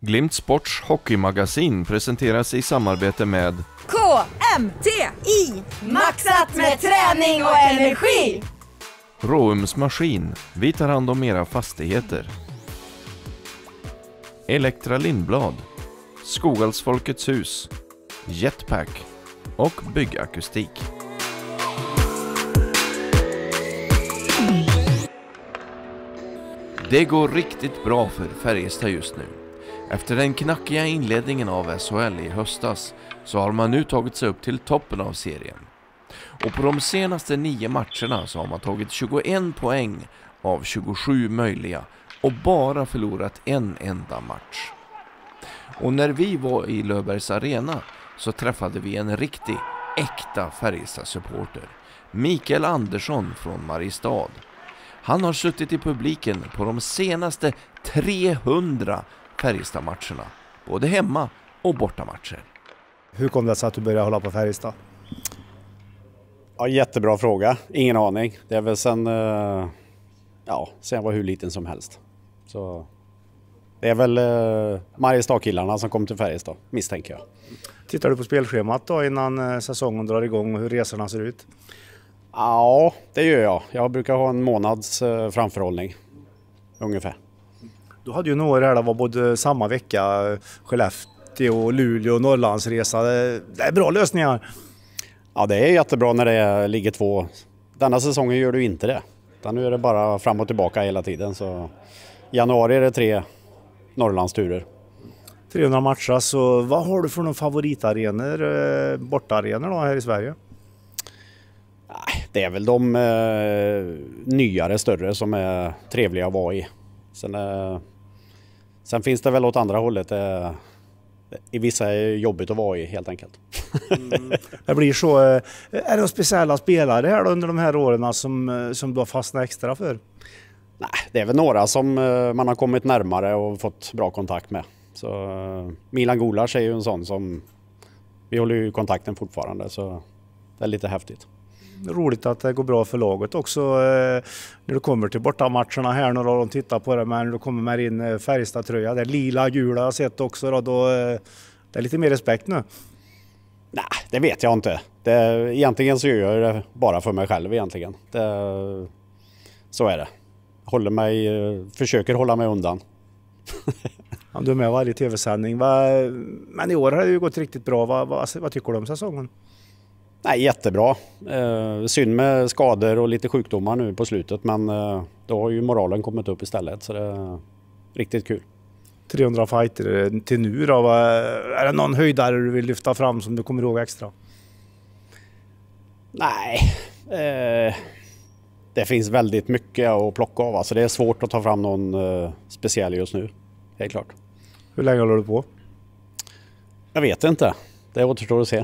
Glimt Sports hockeymagasin presenteras i samarbete med KMTI, maxat med träning och energi. Råums Maskin, vi tar hand om era fastigheter. Elektra Lindblad, Skogalsfolkets hus, Jetpack och Byggakustik. Det går riktigt bra för Färjestad just nu. Efter den knackiga inledningen av SHL i höstas så har man nu tagit sig upp till toppen av serien. Och på de senaste 9 matcherna så har man tagit 21 poäng av 27 möjliga och bara förlorat en enda match. Och när vi var i Löfbergs Arena så träffade vi en riktig, äkta Färjestad-supporter, Mikael Andersson från Mariestad. Han har suttit i publiken på de senaste 300 Färjestad-matcherna, både hemma- och bortamatcher. Hur kom det sig att du började hålla på Färjestad? Ja, jättebra fråga. Ingen aning. Det är väl sen jag var hur liten som helst. Så det är väl Mariestad-killarna som kom till Färjestad, misstänker jag. Tittar du på spelschemat då innan säsongen drar igång och hur resorna ser ut? Ja, det gör jag. Jag brukar ha en månads framförhållning, ungefär. Du hade ju några här, det var både samma vecka, Skellefteå, Luleå och Norrlandsresa. Det är bra lösningar. Ja, det är jättebra när det ligger 2. Denna säsongen gör du inte det. Utan nu är det bara fram och tillbaka hela tiden. Så i januari är det 3 Norrlandsturer. 300 matcher, så vad har du för några favoritarenor, bortaarenor då här i Sverige? Det är väl de nyare, större som är trevliga att vara i. Sen finns det väl åt andra hållet. I vissa är det jobbigt att vara i, helt enkelt. Det blir så. Är det speciella spelare här då under de här åren som du har fastnat extra för? Nej, det är väl några som man har kommit närmare och fått bra kontakt med. Så Milan Gulas är ju en sån som vi håller ju kontakten fortfarande, så det är lite häftigt. Roligt att det går bra för laget också när du kommer till bortamatcherna här, när de tittar på det, men när du kommer med in Färjestad-tröja, det är lila, gula jag har sett också då det är lite mer respekt nu. Nej, det vet jag inte. Egentligen så gör jag det bara för mig själv egentligen. Så är det. Försöker hålla mig undan. Ja, du är med varje tv-sändning. Men i år har det ju gått riktigt bra. Vad tycker du om säsongen? Nej, jättebra. Synd med skador och lite sjukdomar nu på slutet, men då har ju moralen kommit upp istället, så det är riktigt kul. 300 fighter till nu då. Är det någon höjdare du vill lyfta fram som du kommer ihåg extra? Nej, det finns väldigt mycket att plocka av. Alltså det är svårt att ta fram någon speciell just nu, helt klart. Hur länge håller du på? Jag vet inte. Det återstår att se.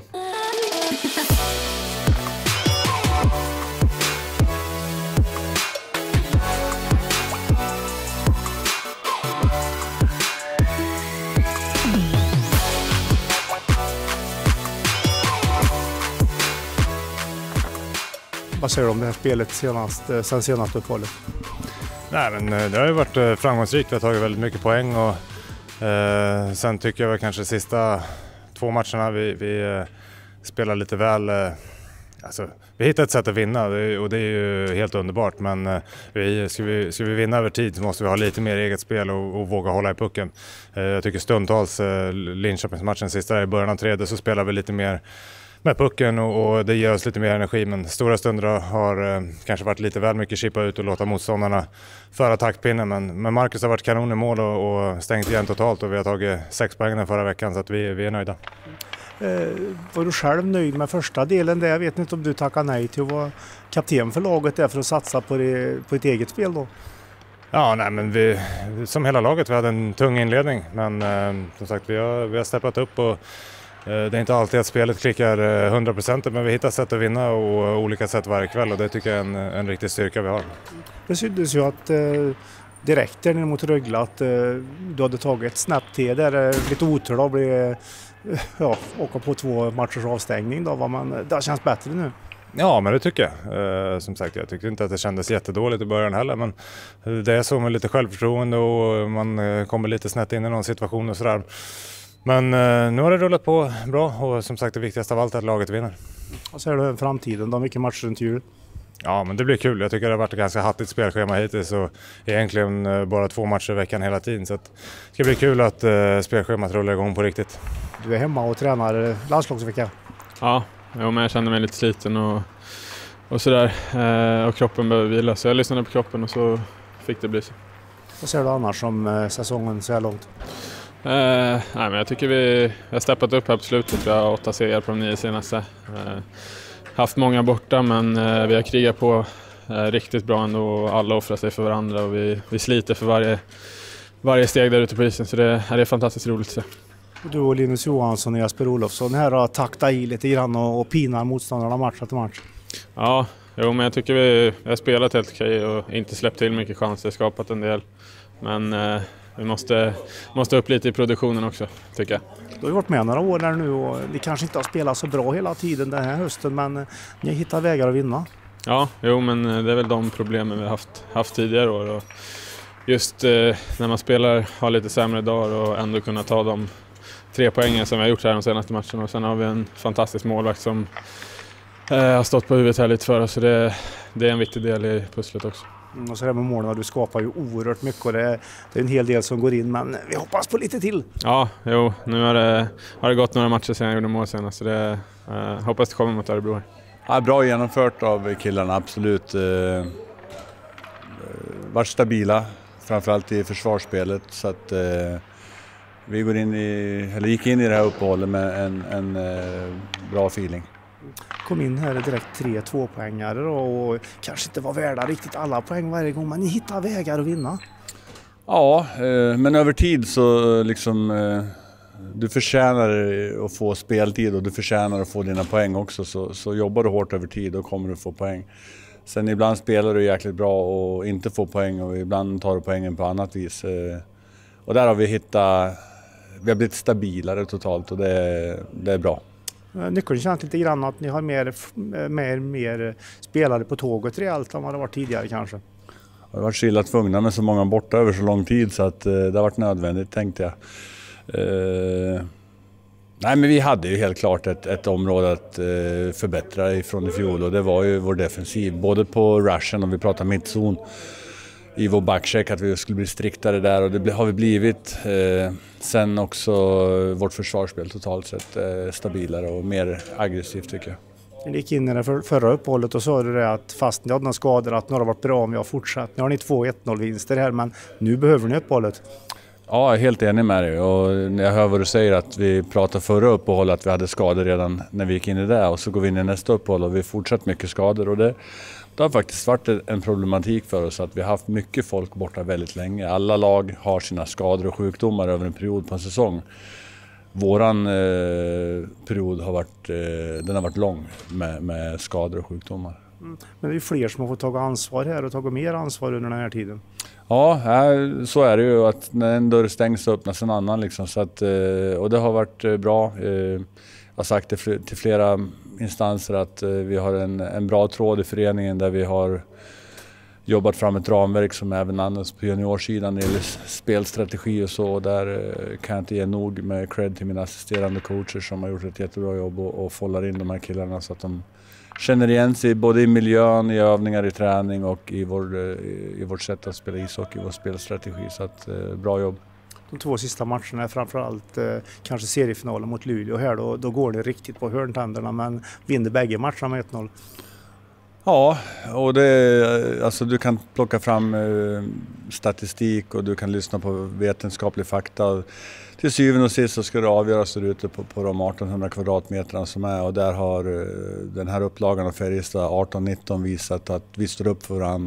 Vad säger du om det här spelet sen senaste uppehållet? Nej, men det har ju varit framgångsrikt. Vi har tagit väldigt mycket poäng och sen tycker jag väl kanske sista 2 matcherna vi spelar lite väl. Alltså, vi hittar ett sätt att vinna och det är ju helt underbart, men ska vi vinna över tid så måste vi ha lite mer eget spel och våga hålla i pucken. Jag tycker stundtals Linköpingsmatchen sista i början av 3:e så spelar vi lite mer med pucken och det ger oss lite mer energi, men stora stunder har kanske varit lite väl mycket chippa ut och låta motståndarna föra taktpinnen, men Marcus har varit kanon i mål och stängt igen totalt och vi har tagit 6 poäng den förra veckan, så att vi är nöjda. Var du själv nöjd med första delen där? Jag vet inte om du tackar nej till att vara kapten för laget där för att satsa på ett eget spel då? Ja, nej, men vi som hela laget, vi hade en tung inledning, men som sagt vi har steppat upp och det är inte alltid att spelet klickar 100%, men vi hittar sätt att vinna och olika sätt varje kväll och det tycker jag är en riktig styrka vi har. Det syntes ju att direkt där ner mot Rögle att du hade tagit ett snabbt till där, lite otur då, åka på 2 matchers avstängning då, men det känns bättre nu. Ja, men det tycker jag. Som sagt, jag tyckte inte att det kändes jättedåligt i början heller, men det är så med lite självförtroende och man kommer lite snett in i någon situation och sådär. Men nu har det rullat på bra och som sagt det viktigaste av allt är att laget vinner. Vad säger du om framtiden? De har mycket matcher runt jul. Ja, men det blir kul. Jag tycker det har varit ett ganska hattigt spelschema hittills och egentligen bara 2 matcher i veckan hela tiden. Så att det ska bli kul att spelschemat rullar igång på riktigt. Du är hemma och tränar landslagsvecka. Ja, men jag kände mig lite sliten och sådär. Och kroppen behöver vila. Så jag lyssnade på kroppen och så fick det bli så. Vad säger du annars om säsongen så här långt? Nej, men jag tycker vi har steppat upp här på slutet. Vi har 8 segrar på de 9 senaste. Haft många borta, men vi har krigat på riktigt bra ändå. Alla offrar sig för varandra och vi sliter för varje steg där ute på isen. Så det är fantastiskt roligt att se. Du och Linus Johansson och Jesper Olofsson här har taktat i lite grann och pinar motståndarna match efter match. Ja, men jag tycker vi har spelat helt okej och inte släppt till mycket chanser, skapat en del. Men vi måste upp lite i produktionen också, tycker jag. Du har ju varit med några år där nu och ni kanske inte har spelat så bra hela tiden den här hösten, men ni har hittat vägar att vinna. Ja, men det är väl de problemen vi har haft tidigare år. Och just när man spelar, har lite sämre dagar och ändå kunna ta de 3 poängen som vi har gjort här de senaste matcherna. Och sen har vi en fantastisk målvakt som har stått på huvudet här lite för oss. Så det är en viktig del i pusslet också. Och så det med målen, du skapar ju oerhört mycket och det är en hel del som går in, men vi hoppas på lite till. Ja, nu har det gått några matcher sedan jag gjorde mål senast, så det hoppas det kommer mot Örebro här. Ja, bra genomfört av killarna, absolut. Varit stabila, framförallt i försvarsspelet, så att vi gick in i det här uppehållet med en bra feeling. Kom in här direkt 3 2-poängare och kanske inte var värda riktigt alla poäng varje gång, men ni hittar vägar att vinna. Ja, men över tid så liksom du förtjänar att få speltid och du förtjänar att få dina poäng också, så jobbar du hårt över tid och kommer du få poäng. Sen ibland spelar du jäkligt bra och inte får poäng och ibland tar du poängen på annat vis. Och där har vi har blivit stabilare totalt och det är bra. Nyckeln känns lite grann att ni har mer spelare på tåget rejält än vad det var tidigare kanske. Det har varit skillat tvungna med så många borta över så lång tid så att det har varit nödvändigt, tänkte jag. Nej, men vi hade ju helt klart ett område att förbättra ifrån i fjol och det var ju vår defensiv. Både på rushen och vi pratar mittzon i vår backcheck att vi skulle bli striktare där och det har vi blivit. Sen också vårt försvarsspel totalt sett stabilare och mer aggressivt tycker jag. Ni gick in i det förra uppehållet och sa det att fast ni hade några skador att några varit bra om vi har fortsatt. Nu har ni 2 1-0-vinster här, men nu behöver ni uppehållet. Ja, jag är helt enig med dig och när jag hör vad du säger att vi pratade förra uppehållet att vi hade skador redan när vi gick in i det och så går vi in i nästa uppehåll och vi fortsatt mycket skador och det har faktiskt varit en problematik för oss att vi har haft mycket folk borta väldigt länge. Alla lag har sina skador och sjukdomar över en period på en säsong. Våran period har varit lång med skador och sjukdomar. Men det är ju fler som har fått ta ansvar här och tagit mer ansvar under den här tiden. Ja, så är det ju att när en dörr stängs så öppnas en annan liksom, så att, och det har varit bra. Jag har sagt det till flera instanser att vi har en bra tråd i föreningen där vi har jobbat fram ett ramverk som även används på juniorsidan när det gäller spelstrategi och så. Där kan jag inte ge nog med cred till mina assisterande coacher som har gjort ett jättebra jobb och follar in de här killarna så att de känner igen sig både i miljön, i övningar, i träning och i vårt sätt att spela ishockey, i vår spelstrategi. Så att, bra jobb. De 2 sista matcherna är framförallt kanske seriefinalen mot Luleå här. Då går det riktigt på hörntänderna, men vinner bägge matcherna med 1-0. Ja, och alltså du kan plocka fram statistik och du kan lyssna på vetenskaplig fakta. Till syvende och sist så ska det avgöras där ute på de 1800 kvadratmeterna som är och där har den här upplagan av Färjestad 18-19 visat att vi står upp för varandra.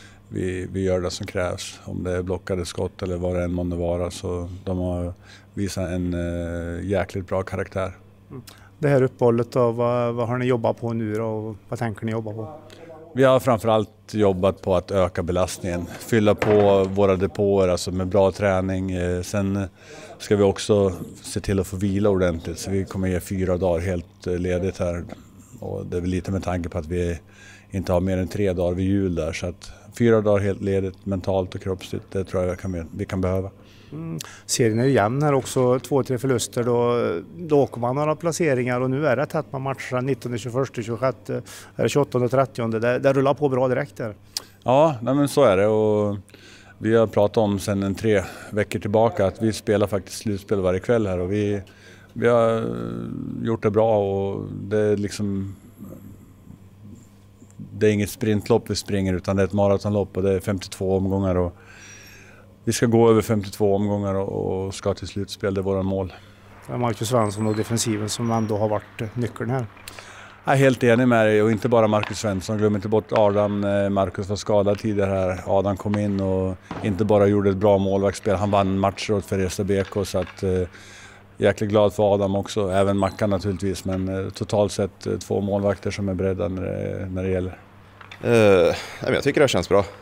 Vi gör det som krävs. Om det är blockade skott eller vad det än måste vara så de har visat en jäkligt bra karaktär. Det här uppehållet då, vad har ni jobbat på nu och vad tänker ni jobba på? Vi har framförallt jobbat på att öka belastningen, fylla på våra depåer alltså med bra träning. Sen ska vi också se till att få vila ordentligt så vi kommer ge 4 dagar helt ledigt här Och det är väl lite med tanke på att vi inte har mer än 3 dagar vid jul där. Så att 4 dagar helt ledigt mentalt och kroppsligt, det tror jag vi kan behöva. Serien är ju jämn här också, 2-3 förluster. Då åker man några placeringar och nu är det tätt med matcher 19, 21, 26, 28 och 30. Det rullar på bra direkt där. Ja, men så är det. Och vi har pratat om sedan 3 veckor tillbaka att vi spelar faktiskt slutspel varje kväll här. Och vi har gjort det bra och det är liksom... Det är inget sprintlopp vi springer utan det är ett maratonlopp och det är 52 omgångar. Och vi ska gå över 52 omgångar och ska till slutspel, det är våra mål. Det är Marcus Svensson och defensiven som ändå har varit nyckeln här. Jag är helt enig med dig och inte bara Marcus Svensson. Glöm inte bort Adam. Marcus var skadad tidigare här. Adam kom in och inte bara gjorde ett bra målvaktsspel. Han vann matcher åt Färjestad BK så att jäkligt glad för Adam också. Även Mackan naturligtvis, men totalt sett 2 målvakter som är beredda när det gäller. Jag tycker det känns bra.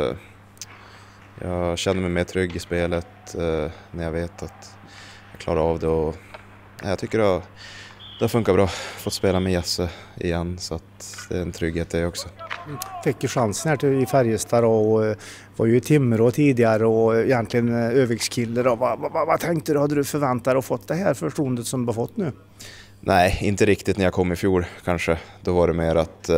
Jag känner mig mer trygg i spelet när jag vet att jag klarar av det. Och jag tycker det har funkat bra. Fått spela med Jesse igen så att det är en trygghet det också. Fick ju chansen här i Färjestad och var ju i Timrå tidigare och egentligen överviktskille. Vad tänkte du? Hade du förväntat dig att fått det här förtroendet som du har fått nu? Nej, inte riktigt när jag kom i fjol kanske. Då var det mer att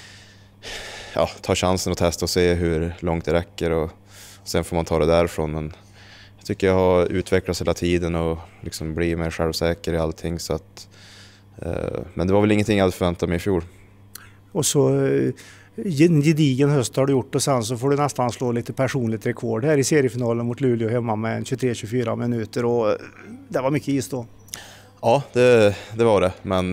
ta chansen och testa och se hur långt det räcker och sen får man ta det därifrån. Men jag tycker jag har utvecklats hela tiden och liksom blivit mer självsäker i allting. Så att, men det var väl ingenting jag hade förväntat mig i fjol. Och så en gedigen höst har du gjort och sen så får du nästan slå lite personligt rekord här i seriefinalen mot Luleå hemma med 23-24 minuter och det var mycket is då. Ja, det var det. Men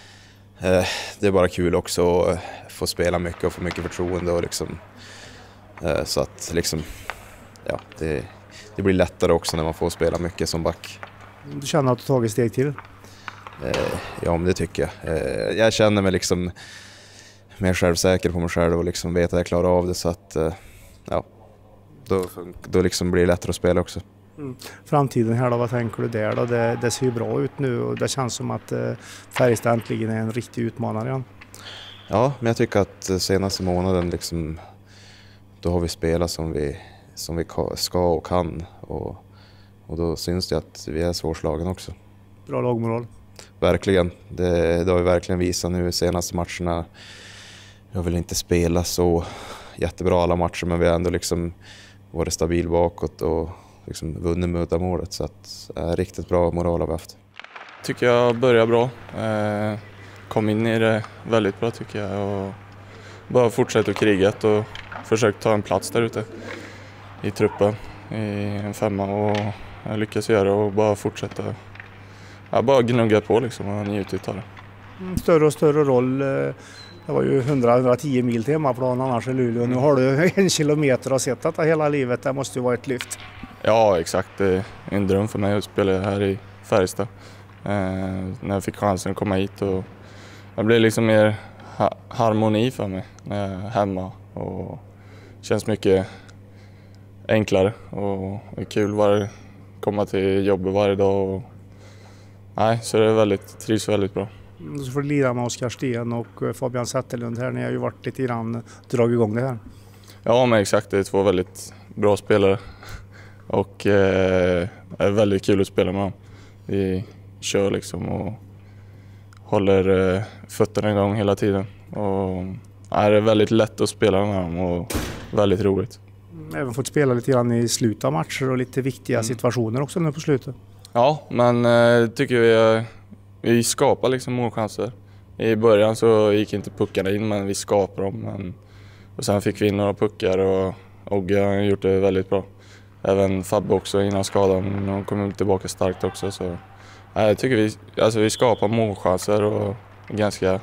det är bara kul också att få spela mycket och få mycket förtroende och liksom, så att liksom, ja, det blir lättare också när man får spela mycket som back. Du känner att du tagit steg till? Ja, men det tycker jag. Jag känner mig liksom mer självsäker på mig själv och liksom vet att jag klarar av det så att ja, då liksom blir det lättare att spela också. Framtiden här då, vad tänker du där då? Det ser ju bra ut nu och det känns som att Färjestad äntligen är en riktig utmanare igen. Ja, men jag tycker att senaste månaden liksom, då har vi spelat som vi ska och kan och då syns det att vi är svårslagen också. Bra lagmoral. Verkligen, det har vi verkligen visat nu i senaste matcherna. Jag vill inte spela så jättebra alla matcher men vi har ändå liksom varit stabil bakåt och liksom vunnit med målet så att riktigt bra moral har vi haft. Tycker jag börjar bra. Kom in i det väldigt bra tycker jag och bara fortsätta kriget och försökt ta en plats där ute i truppen i en 5 och jag lyckas göra och bara fortsätta. Jag bara gnugga på liksom och njuta av det. Större och större roll. Det var ju 100-110 mil till hemmaplan annars i Luleå. Nu har du 1 kilometer och sett detta hela livet. Det måste ju vara ett lyft. Ja, exakt. Det är en dröm för mig att spela här i Färjestad. När jag fick chansen att komma hit och det blev liksom mer harmoni för mig när jag är hemma och känns mycket enklare och det är kul att komma till jobbet varje dag och så det är trivs väldigt bra. Så får du lira med Oskar Sten och Fabian Zetterlund här. Ni har ju varit lite grann dragit igång det här. Ja, men exakt. Det är 2 väldigt bra spelare och det är väldigt kul att spela med dem. Vi kör liksom och håller fötterna igång hela tiden. Och det är väldigt lätt att spela med dem och väldigt roligt. Även fått spela lite grann i slutet av matcher och lite viktiga situationer också nu på slutet. Ja, men tycker vi skapar liksom målchanser. I början så gick inte puckarna in men vi skapar dem. Och sen fick vi in några puckar och Ogge har gjort det väldigt bra. Även Fabbe också innan skadan och kom tillbaka starkt också. Så jag tycker vi skapar målchanser och ganska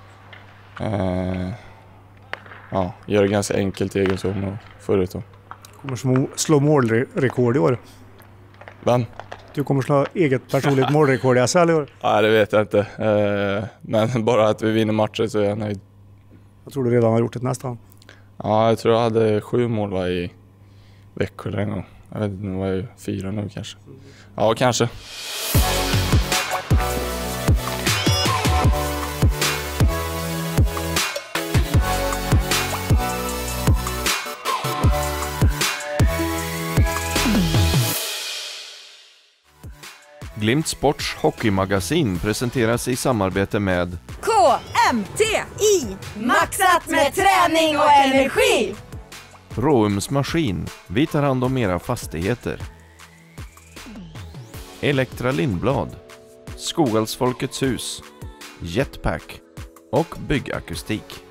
gör det ganska enkelt i egen zon och får ut dem. Kommer slå målrekord i år? Vem? Du kommer slå eget personligt målrekord i SHL i år? Nej, det vet jag inte. Men bara att vi vinner matcher så är jag nöjd. Jag tror du redan har gjort det nästan. Ja, jag tror jag hade 7 mål i Växjö en gång. Jag vet inte, nu var jag 4 nu kanske. Ja, kanske. Glimt Sports hockeymagasin presenteras i samarbete med KMTI, maxat med träning och energi. Råums Maskin, vi tar hand om era fastigheter. Elektra Lindblad, Skogalsfolkets hus, Jetpack och Byggakustik.